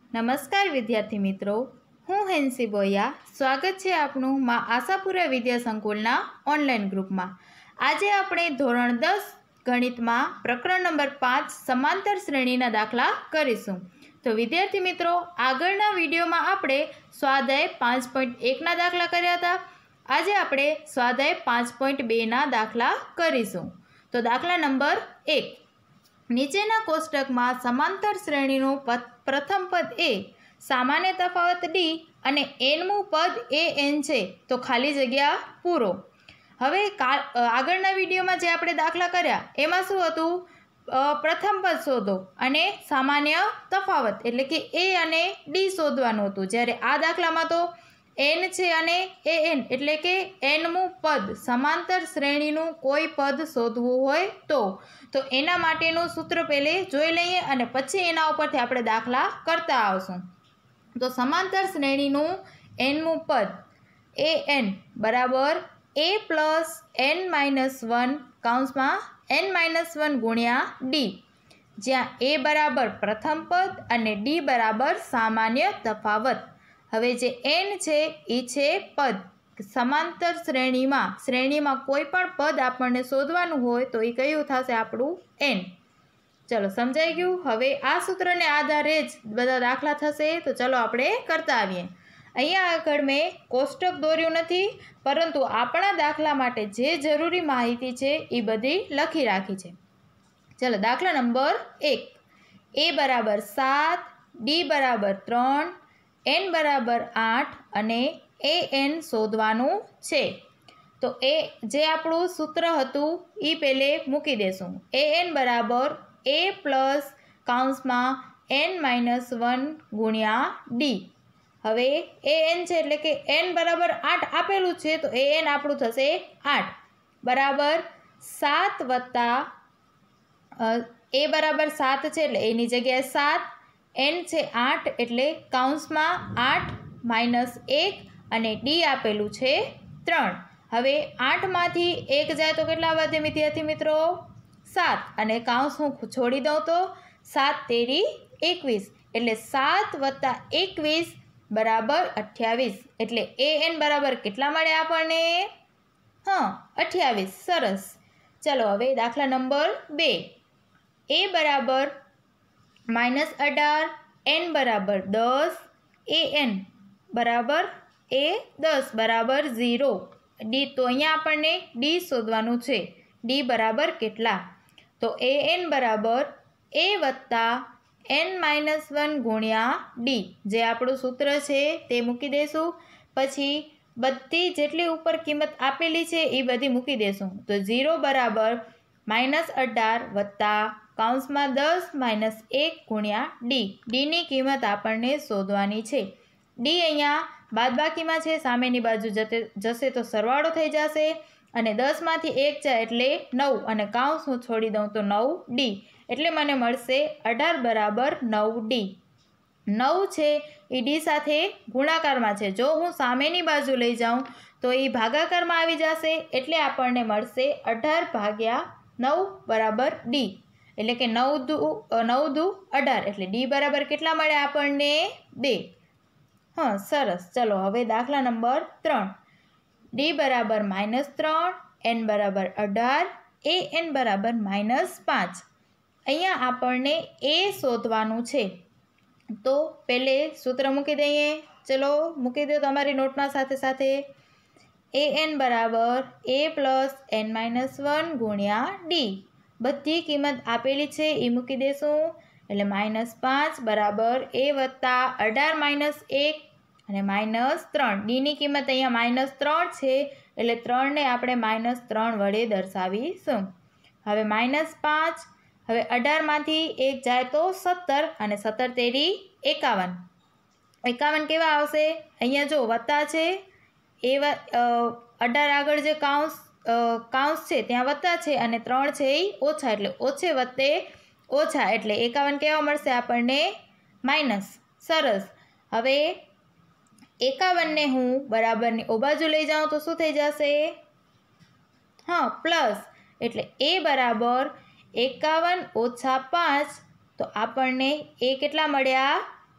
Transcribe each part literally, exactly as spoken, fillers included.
નમસ્કાર વિદ્યાર્થી મિત્રો, હું હેન્સી બોયા. સ્વાગત છે આપનું મા આશાપુરા વિદ્યા સંકુલના ઓનલાઈન ગ્રુપમાં. આજે આપણે ધોરણ દસ ગણિતમાં પ્રકરણ નંબર પાંચ સમાંતર શ્રેણીના દાખલા કરીશું. તો વિદ્યાર્થી મિત્રો, આગળના વિડીયોમાં આપણે સ્વાધ્યાય પાંચ પોઈન્ટ એકના દાખલા કર્યા હતા. આજે આપણે સ્વાધ્યાય પાંચ પોઈન્ટ બેના દાખલા કરીશું. તો દાખલા નંબર એક. નીચેના કોષ્ટકમાં સમાંતર શ્રેણીનું પદ પ્રથમ પદ એ, સામાન્ય તફાવત ડી અને એનમું પદ એ એન છે, તો ખાલી જગ્યા પૂરો. હવે આગળના વિડીયોમાં જે આપણે દાખલા કર્યા એમાં શું હતું? પ્રથમ પદ શોધો અને સામાન્ય તફાવત એટલે કે એ અને ડી શોધવાનું હતું. જ્યારે આ દાખલામાં તો એન છે અને એ એન એટલે કે એનમું પદ, સમાંતર શ્રેણીનું કોઈ પદ શોધવું હોય તો તો એના માટેનું સૂત્ર પહેલે જોઈ લઈએ અને પછી એના ઉપરથી આપણે દાખલા કરતા આવશું. તો સમાંતર શ્રેણીનું એનમું પદ એ એન બરાબર A plus N minus one કાઉન્સમાં એન માઇનસ વન ગુણ્યા ડી, જ્યાં એ બરાબર પ્રથમ પદ અને ડી બરાબર સામાન્ય તફાવત. હવે જે એન છે એ છે પદ. સમાંતર શ્રેણીમાં શ્રેણીમાં કોઈ પણ પદ આપણને શોધવાનું હોય તો એ કયું થશે? આપણું એન. ચલો, સમજાઈ ગયું? હવે આ સૂત્રને આધારે જ બધા દાખલા થશે. તો ચલો આપણે કરતા આવીએ. અહીંયા આગળ મેં કોષ્ટક દોર્યું નથી, પરંતુ આપણા દાખલા માટે જે જરૂરી માહિતી છે એ બધી લખી રાખી છે. ચલો, દાખલા નંબર એક. એ બરાબર સાત, ડી બરાબર ત્રણ, એન બરાબર આઠ અને એ એન શોધવાનું છે. તો એ જે આપણું સૂત્ર હતું એ પહેલે મૂકી દેશું. એ એન બરાબર એ પ્લસ કાઉન્સમાં એન માઇનસ વન ગુણ્યા ડી. હવે એ એન છે એટલે કે એન બરાબર આઠ આપેલું છે, તો એ એન આપણું થશે આઠ બરાબર સાત વત્તા એ બરાબર સાત છે એટલે એની જગ્યાએ સાત, એન છે આઠ એટલે કાઉન્સમાં આઠ માઇનસ એક અને ડી આપેલું છે ત્રણ. હવે આઠમાંથી એક જાય તો કેટલા વધે વિદ્યાર્થી મિત્રો? સાત. અને કાઉન્સ હું છોડી દઉં તો સાત તેરી એકવીસ એટલે સાત વત્તા એકવીસ બરાબર અઠ્યાવીસ. એટલે એ એન બરાબર કેટલા મળે આપણને? હા, અઠ્યાવીસ. સરસ. ચલો, હવે દાખલા નંબર બે. એ બરાબર માઇનસ અઢાર, એન બરાબર દસ, એ એન બરાબર એ દસ બરાબર ઝીરો. ડી તો અહીંયા આપણને ડી શોધવાનું છે. ડી બરાબર કેટલા? તો એ એન બરાબર એ વત્તા એન માઇનસ વન ગુણ્યા ડી, જે આપણું સૂત્ર છે તે મૂકી દઈશું. પછી બધી જેટલી ઉપર કિંમત આપેલી છે એ બધી મૂકી દઈશું. તો ઝીરો બરાબર માઇનસ અઢાર વત્તા કાઉન્સમાં દસ માઇનસ એક ગુણ્યા ડી. ડીની કિંમત આપણને શોધવાની છે. ડી અહીંયા બાદબાકીમાં છે, સામેની બાજુ જતે જશે તો સરવાળો થઈ જશે અને દસમાંથી એક જાય એટલે નવ અને કાઉન્સ હું છોડી દઉં તો નવ ડી. એટલે મને મળશે અઢાર બરાબર નવ ડી. નવ છે એ ડી સાથે ગુણાકારમાં છે. જો હું સામેની બાજુ લઈ જાઉં તો એ ભાગાકારમાં આવી જશે એટલે આપણને મળશે અઢાર ભાગ્યા નવ બરાબર ડી. એટલે કે નવ દુ નવ દુ અઢાર એટલે ડી બરાબર કેટલા મળે આપણને? બે. હા, સરસ. ચલો, હવે દાખલા નંબર ત્રણ. ડી બરાબર માઇનસ ત્રણ, એન બરાબર અઢાર, એ એન બરાબર માઇનસ પાંચ. અહીંયા આપણને એ શોધવાનું છે. તો પહેલે સૂત્ર મૂકી દઈએ. ચલો, મૂકી દો તમારી નોટમાં સાથે સાથે. એ એન બરાબર A plus N minus one ગુણ્યા ડી. બધી કિંમત આપેલી છે એ મૂકી દઈશું. એટલે માઇનસ પાંચ બરાબર એ વત્તા અઢાર માઇનસ એક અને માઇનસ ત્રણ. ડીની કિંમત અહીંયા માઇનસ ત્રણ છે એટલે ત્રણને આપણે માઇનસ ત્રણ વડે દર્શાવીશું. હવે માઇનસ પાંચ. હવે અઢારમાંથી એક જાય તો સત્તર અને સત્તર તેરી એકાવન. એકાવન કેવા આવશે? અહીંયા જો વત્તા છે એ અઢાર આગળ જે કાઉન્સ કાઉન્સ છે ત્યાં વત્તા છે અને ત્રણ છે એ ઓછા એટલે ઓછે વત્તે ઓછા એટલે એકાવન કેવા મળશે આપણને? માઇનસ. સરસ. હવે એકાવનને હું બરાબરની ઓ બાજુ લઈ જાઉં તો શું થઈ જશે? હા, પ્લસ. એટલે એ બરાબર એકાવન ઓછા પાંચ તો આપણને એ કેટલા મળ્યા?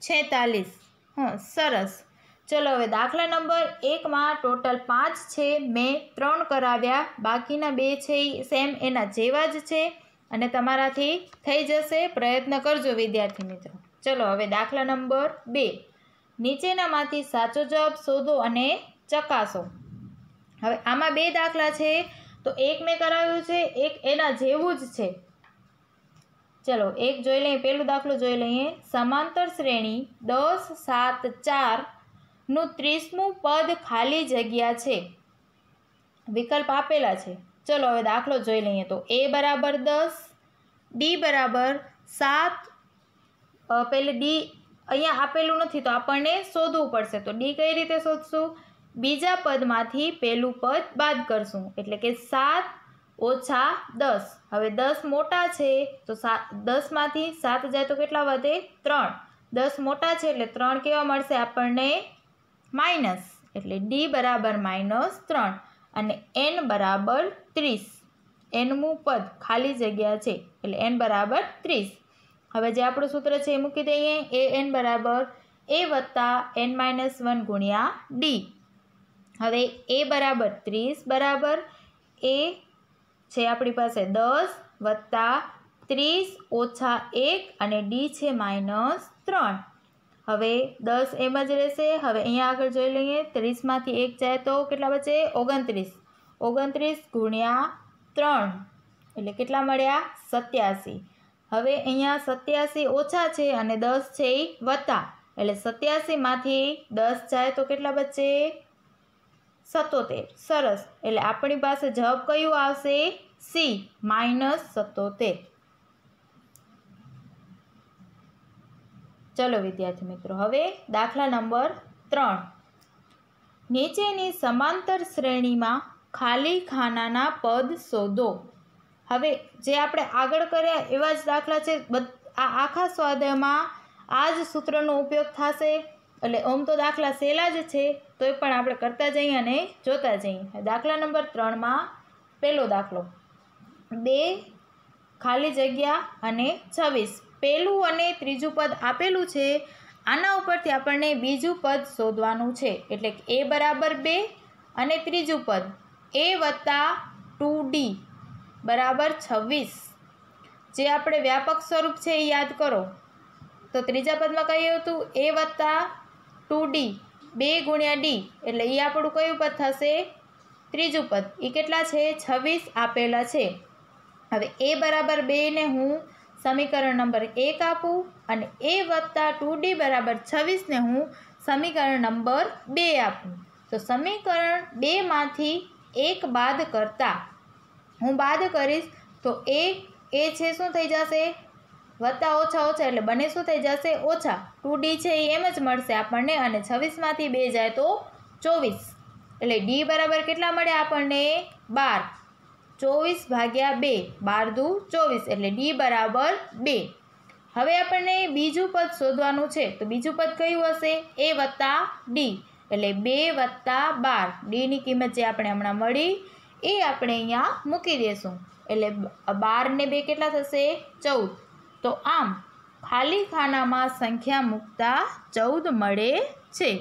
છેતાલીસ. હં સરસ. ચલો હવે દાખલા નંબર એકમાં ટોટલ પાંચ છે, મેં ત્રણ કરાવ્યા, બાકીના બે છે એ સેમ એના જેવા જ છે અને તમારાથી થઈ જશે. પ્રયત્ન કરજો વિદ્યાર્થી મિત્રો. ચલો હવે દાખલા નંબર બે. નીચેનામાંથી સાચો જવાબ શોધો અને ચકાસો. હવે આમાં બે દાખલા છે, તો એક મેં કરાવ્યું છે, એક એના જેવું જ છે. ચલો એક જોઈ લઈએ. પહેલો દાખલો જોઈ લઈએ. સમાંતર શ્રેણી દસ સાત ચાર નું ત્રીસમું પદ ખાલી જગ્યા છે. વિકલ્પ આપેલા છે. ચલો હવે દાખલો જોઈ લઈએ. તો એ બરાબર દસ, ડી બરાબર સાત. પહેલે ડી અહીંયા આપેલું નથી તો આપણને શોધવું પડશે. તો ડી કઈ રીતે શોધશું? બીજા પદમાંથી પહેલું પદ બાદ કરશું, એટલે કે સાત ઓછા દસ. હવે દસ મોટા છે તો સાત દસમાંથી સાત જાય તો કેટલા વધે? ત્રણ. દસ મોટા છે એટલે ત્રણ કેવા મળશે આપણને? માઇનસ. એટલે ડી બરાબર માઇનસ ત્રણ અને એન બરાબર ત્રીસ. એનમું પદ ખાલી જગ્યા છે એટલે એન બરાબર ત્રીસ. હવે જે આપણું સૂત્ર છે એ મૂકી દઈએ. એ એન બરાબર એ વત્તા એન માઇનસ વન ગુણ્યા ડી. હવે એ બરાબર ત્રીસ બરાબર એ છે આપણી પાસે દસ વત્તા ત્રીસ ઓછા એક અને ડી છે માઇનસ ત્રણ. હવે દસ એમ જ રહેશે. હવે અહીંયા આગળ જોઈ લઈએ. ત્રીસમાંથી એક જાય તો કેટલા બચે? ઓગણત્રીસ. ઓગણત્રીસ ગુણ્યા ત્રણ એટલે કેટલા મળ્યા? સત્યાસી. હવે અહીંયા સત્યાસી ઓછા છે અને દસ છે એ વત્તા, એટલે સત્યાસીમાંથી દસ જાય તો કેટલા બચે? સત્તોતેર. સરસ. એટલે આપણી પાસે જવાબ કયું આવશે? સી માઇનસ સત્તોતેર. ચલો વિદ્યાર્થી મિત્રો હવે દાખલા નંબર ત્રણ. નીચેની સમાંતર શ્રેણીમાં ખાલી ખાનાના પદ શોધો. હવે જે આપણે આગળ કર્યા એવા જ દાખલા છે. આ આખા સ્વાધ્યાયમાં આ જ સૂત્રનો ઉપયોગ થશે. એટલે ઓમ તો દાખલા સહેલા જ છે, તોય પણ આપણે કરતા જઈએ અને જોતા જઈએ. દાખલા નંબર ત્રણમાં પહેલો દાખલો. બે ખાલી જગ્યા અને છવ્વીસ. પહેલું અને ત્રીજું પદ આપેલું છે. આના ઉપરથી આપણને બીજું પદ શોધવાનું છે. એટલે કે એ બરાબર બે અને ત્રીજું પદ એ વત્તા ટુ ડી બરાબર છવ્વીસ. જે આપણે વ્યાપક સ્વરૂપ છે એ યાદ કરો. તો ત્રીજા પદમાં કહ્યું હતું એ વત્તા ટુ ડી બે ગુણ્યા ડી, એટલે એ આપણું કયું પદ થશે? ત્રીજું પદ. એ કેટલા છે? છવ્વીસ આપેલા છે. હવે એ બરાબર બે ને હું સમીકરણ નંબર એક આપું અને એ વત્તા ટુ ડી બરાબર છવ્વીસને હું સમીકરણ નંબર બે આપું. તો સમીકરણ બેમાંથી એક બાદ કરતા હું બાદ કરીશ તો એ એ છે શું થઈ જશે? વત્તા ઓછા ઓછા એટલે બંને શું થઈ જશે? ઓછા. ટુ ડી છે એ એમ જ મળશે આપણને અને છવ્વીસમાંથી બે જાય તો ચોવીસ. એટલે ડી બરાબર કેટલા મળે આપણને? બાર. ચોવીસ ભાગ્યા બે, બાર દુ ચોવીસ, એટલે ડી બરાબર બે. હવે આપણને બીજું પદ શોધવાનું છે. તો બીજું પદ કયું હશે? એ વત્તા ડી, એટલે બે વત્તા બાર. ડીની કિંમત જે આપણે હમણાં મળી એ આપણે અહીંયા મૂકી દઈશું. એટલે બાર ને બે કેટલા થશે? ચૌદ. તો આમ ખાલી ખાનામાં સંખ્યા મૂકતા ચૌદ મળે છે.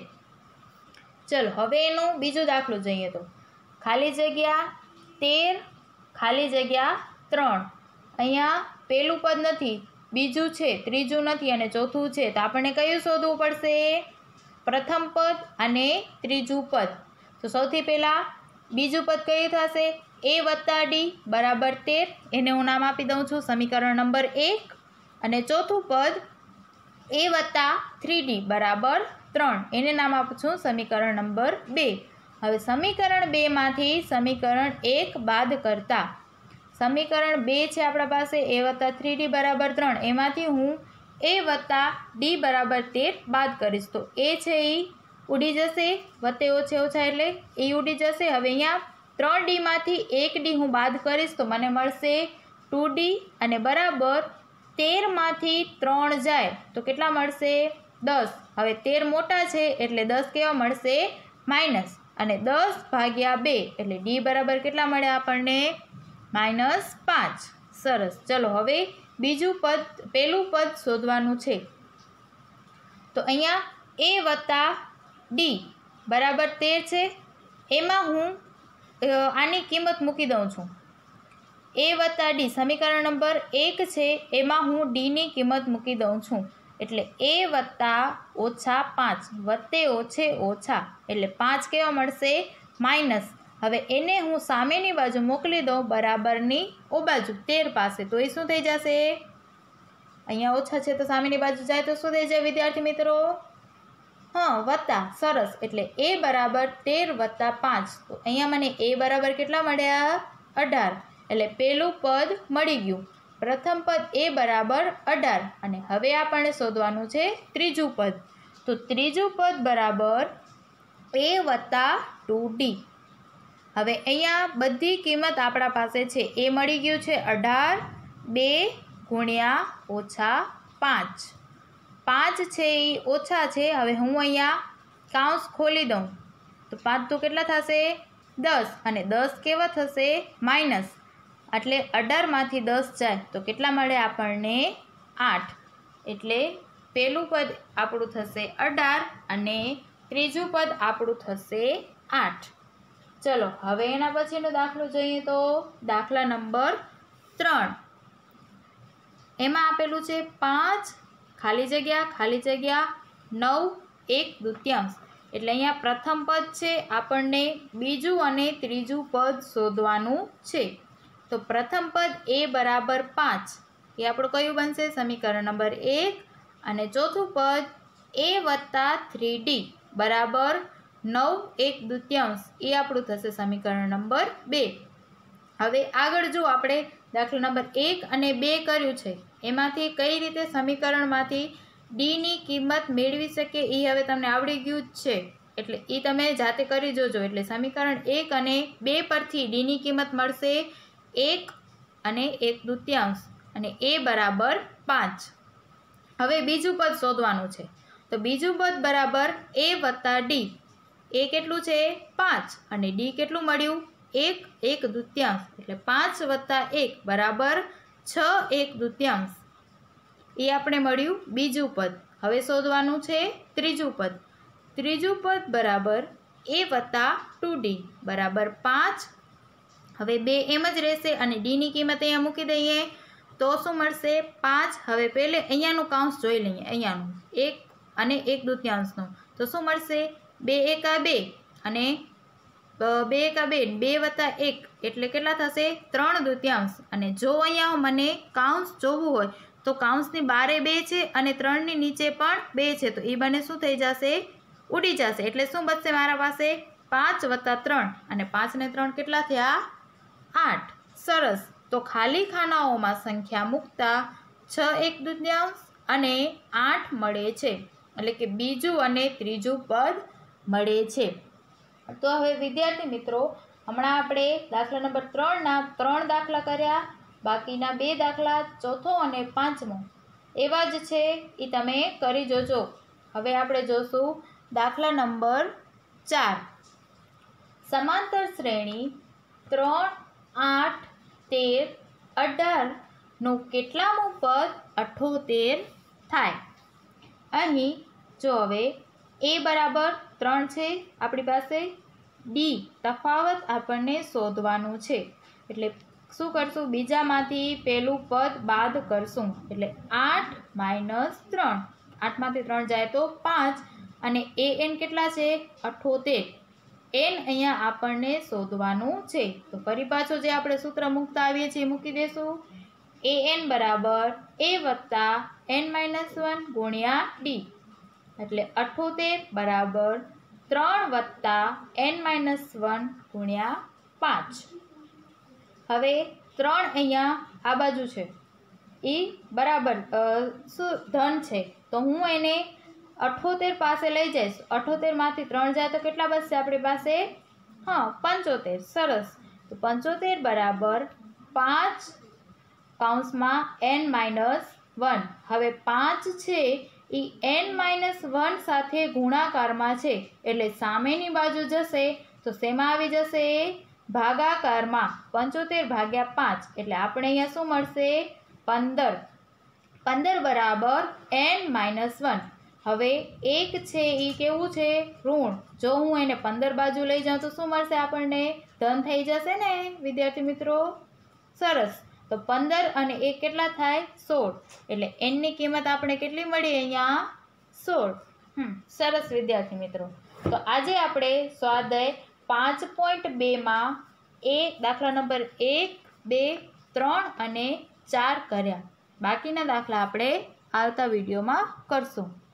ચલો હવે એનો બીજો દાખલો જોઈએ. તો ખાલી જગ્યા તેર ખાલી જગ્યા ત્રણ. અહીંયા પહેલું પદ નથી, બીજું છે, ત્રીજું નથી અને ચોથું છે. તો આપણને કયું શોધવું પડશે? પ્રથમ પદ અને ત્રીજું પદ. તો સૌથી પહેલાં બીજું પદ કયું થશે? એ વત્તા ડી બરાબર તેર. એને હું નામ આપી દઉં છું સમીકરણ નંબર એક. અને ચોથું પદ એ વત્તા થ્રી ડી બરાબર ત્રણ. એને નામ આપું છું સમીકરણ નંબર બે. હવે સમીકરણ બેમાંથી સમીકરણ એક બાદ કરતા સમીકરણ બે છે આપણા પાસે એ વત્તા થ્રી ડી બરાબર ત્રણ. એમાંથી હું એ વત્તા ડી બરાબર તેર બાદ કરીશ. તો એ છે એ ઉડી જશે, વત્તે ઓછે ઓછા એટલે એ ઉડી જશે. હવે અહીંયા ત્રણ ડીમાંથી એક ડી હું બાદ કરીશ તો મને મળશે ટુ ડી અને બરાબર તેરમાંથી ત્રણ જાય તો કેટલા મળશે? દસ. હવે તેર મોટા છે એટલે દસ કેવા મળશે? માઇનસ. અને દસ ભાગ્યા બે એટલે ડી બરાબર કેટલા મળે આપણને? માઇનસ પાંચ. સરસ. ચલો હવે બીજું પદ પહેલું પદ શોધવાનું છે. तो अहींया ए वत्ता डी बराबर तेर छे। एमां हूँ आनी किंमत मूकी दऊं छूं। ए वत्ता डी समीकरण नंबर एक छे, एमां हूँ डी नी किंमत मूकी दऊं छूं। एटले ए वत्ता ओछा पांच वत्ते ओछे ओछा एटले पांच केवा मळशे माइनस। हवे एने हूँ सामेनी बाजू मोकली दऊं बराबरनी ओ बाजू तेर पासे, तो ए शुं थई जशे? अहींया ओछा छे तो सामेनी बाजू जाए तो शुं थई जाय विद्यार्थी मित्रों? हाँ वत्ता। सरस। एटले ए बराबर तेर वत्ता पांच। तो अहींया मने ए बराबर केटला मळ्या? अठार। एटले पेलुं पद मळी गयुं। प्रथम पद ए बराबर अठार अने हवे आपणे शोधवानुं छे त्रीजुं पद। तो त्रीजुं पद बराबर ए वत्ता टू डी। हवे अहींया बधी किंमत आपणा पासे छे। ए मळी गयुं छे अठार, बे गुण्या ओछा पांच। पांच छे ई ओछा छे। हवे हूँ अहींया काउंस खोली दऊं तो पांच तो केटला थशे? दस। अने दस केवा थशे? माइनस। एटले अठार मांथी दस जाए तो केटला मळे आपणने? आठ। एटले पेलुं पद आपणुं थशे अठार अने त्रीजुं पद आपणुं थशे आठ। चलो हवे एना पछीनो दाखलो जोईए तो दाखला नंबर त्रण। एमां आपेलुं छे पांच खाली जग्या खाली जग्या नौ एक तृतीयांश। एटले अहींया प्रथम पद छे, आपणने बीजुं अने त्रीजुं पद शोधवानुं छे। तो प्रथम पद ए बराबर पांच ए आपणुं कयुं बनशे? समीकरण नंबर एक। अने चौथुं पद ए वत्ता थ्री डी बराबर नौ एक तृतीयांश ए आपणुं थशे समीकरण नंबर बे। हवे आगळ जो आपणे दाखला नंबर एक अने बे कर्युं छे एमांथी कई रीते समीकरणमांथी डी नी किंमत मेळवी शकीए ए हवे तमने आवडी गयुं ज छे। एटले ए तमे जाते करी जोजो। एटले समीकरण एक अने बे परथी डी नी किंमत मळशे एक अने एक तृतीयांश अने ए बराबर पांच। हवे बीजुं पद शोधवानुं छे। तो बीजुं पद बराबर ए वत्ता डी। ए केटलुं छे? पांच अने डी केटलुं मळ्युं? एक एक तृतीयांश। एटले पांच वत्ता एक बराबर छ एक तृतीयांश ए आपणे मळ्युं बीजुं पद। हवे शोधवानुं छे त्रीजुं पद। त्रीजुं पद बराबर ए वत्ता टू डी बराबर पांच। हवे बे एम ज रहेशे अने डी नी किंमत अहींया मूकी दईए तो शुं मळशे? पांच। हवे पहेले अहींयानुं काउंस जोई लईए, अहींयानुं एक अने एक तृतीयांशनुं तो शुं मळशे? बे एका बे अने बे एका बे बे वत्ता एक एटले केटला थशे? त्रण तृतीयांश। अने जो अहींया मने काउंस जोवुं होय तो काउंसनी बारे बे छे अने त्रणनी नीचे पण बे छे तो ए बने शुं थई जशे? उडी जशे। एटले शुं बचशे मारा पासे? पांच वत्ता त्रण अने पांच ने त्रण केटला थया? आठ। सरस। तो खाली खानाओमां संख्या मूकता छ एक तृतीयांश अने आठ मळे छे। एटले के बीजुं अने त्रीजुं पद मळे छे। तो हवे विद्यार्थी मित्रों हमणां आपणे दाखला नंबर त्रण ना त्रण दाखला कर्या। बाकीना बे दाखला चौथो अने पांचमो एवा ज छे ए तमे करी जोजो। हवे आपणे जोशुं दाखला नंबर चार। समांतर श्रेणी त्रण आठ तेर अठार નું કેટલામું પદ અઠ્ઠોતેર થાય? અહીં જો હવે એ બરાબર ત્રણ છે આપણી પાસે, ડી તફાવત આપણને શોધવાનું છે એટલે શું કરશું? બીજામાંથી પહેલું પદ બાદ કરશું એટલે આઠ માઇનસ ત્રણ, આઠમાંથી ત્રણ જાય તો પાંચ અને એ એન કેટલા છે? અઠ્ઠોતેર। એન અહીંયા આપણને શોધવાનું છે તો ફરી પાછો જે આપણે સૂત્ર મૂકતા આવીએ છીએ મૂકી દેશું। એ એન બરાબર એ વત્તા એન માઇનસ વન ગુણ્યા ડી એટલે અઠ્ઠોતેર બરાબર ત્રણ વત્તા એન માઇનસ વન ગુણ્યા પાંચ। હવે ત્રણ અહીંયા આ બાજુ છે એ બરાબર શું ધન છે તો હું એને अठोतेर पासे लई जाइश। अठोतेर मांथी त्रण जाए तो केटला बचशे आपणी पासे? हाँ पंचोतेर। सरस। तो पंचोतेर बराबर पांच काउंस में एन माइनस वन। हवे पांच छे ई एन माइनस वन साथे गुणाकार में छे एटले सामेनी बाजू जशे तो शेमां आवी जशे? भागाकार में। पंचोतेर भाग्या पांच एटले आपणे अहींया शुं मळशे? पंदर। पंदर बराबर एन माइनस वन। હવે એક છે એ કેવું છે? ઋણ. જો હું એને પંદર બાજુ લઈ જાઉં તો શું મળશે આપણને? ધન થઈ જશે ને વિદ્યાર્થી મિત્રો? સરસ. તો પંદર અને એક કેટલા થાય? સોળ. એટલે એનની કિંમત આપણે કેટલી મળી અહીંયા? સોળ. હમ સરસ વિદ્યાર્થી મિત્રો. તો આજે આપણે સ્વાધ્યાય પાંચ પોઈન્ટ બેમાં એક દાખલા નંબર એક, બે, ત્રણ અને ચાર કર્યા. બાકીના દાખલા આપણે આવતા વિડીયોમાં કરશું.